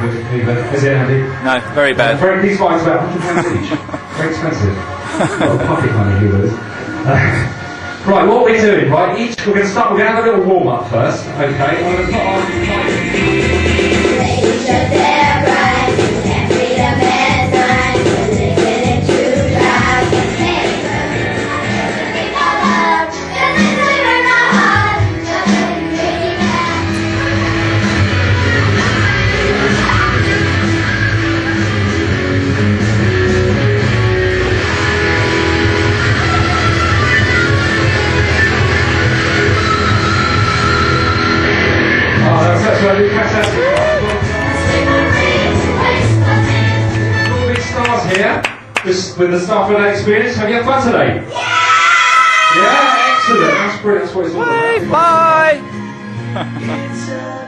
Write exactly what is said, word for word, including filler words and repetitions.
Is it, Andy? No, very bad. Very, these bikes are about one hundred pounds each. Very expensive. A lot of pocket money here with us. Uh, right, what we're doing, right, each, we're going to start, we're going to have a little warm-up first, okay? I'm going to put on... All big stars here with, with the Star for Day experience. Have you had fun today? Yeah! Yeah, excellent. That's brilliant. That's what it's all about. Bye! Bye!